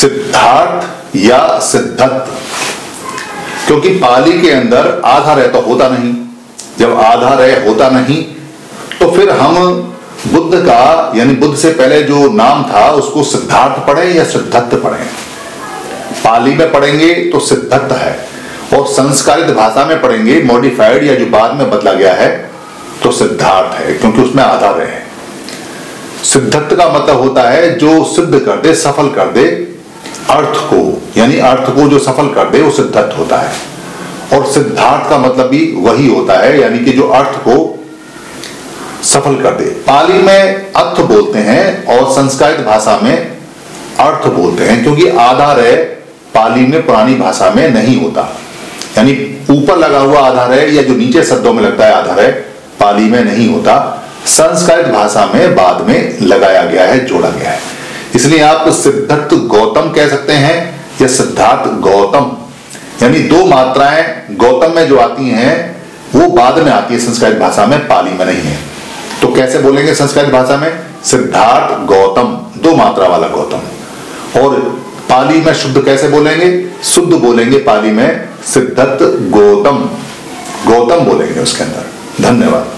सिद्धार्थ या सिद्धत, क्योंकि पाली के अंदर आधा रह तो होता नहीं। जब आधा रह होता नहीं तो फिर हम बुद्ध का यानी बुद्ध से पहले जो नाम था उसको सिद्धार्थ पढ़ें या सिद्धत पढ़ें। पाली में पढ़ेंगे तो सिद्धत है, और संस्कारित भाषा में पढ़ेंगे मॉडिफाइड या जो बाद में बदला गया है तो सिद्धार्थ है, क्योंकि उसमें आधा रह है। सिद्धत का मतलब होता है जो सिद्ध कर दे, सफल कर दे अर्थ को, यानी अर्थ को जो सफल कर दे वो सिद्धत होता है। और सिद्धार्थ का मतलब भी वही होता है, यानी कि जो अर्थ को सफल कर दे। पाली में अर्थ बोलते हैं और संस्कृत भाषा में अर्थ बोलते हैं, क्योंकि आधा रह पाली में पुरानी भाषा में नहीं होता, यानी ऊपर लगा हुआ आधा रह या जो नीचे शब्दों में लगता है आधा रह पाली में नहीं होता। संस्कृत भाषा में बाद में लगाया गया है, जोड़ा गया है। इसलिए आप सिद्धत गौतम कह सकते हैं या सिद्धार्थ गौतम, यानी दो मात्राएं गौतम में जो आती हैं वो बाद में आती है संस्कृत भाषा में, पाली में नहीं है। तो कैसे बोलेंगे संस्कृत भाषा में? सिद्धार्थ गौतम, दो मात्रा वाला गौतम। और पाली में शुद्ध कैसे बोलेंगे? शुद्ध बोलेंगे पाली में सिद्धत गौतम, गौतम बोलेंगे उसके अंदर। धन्यवाद।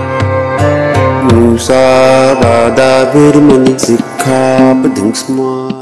Musa bada birmani sikha padang smart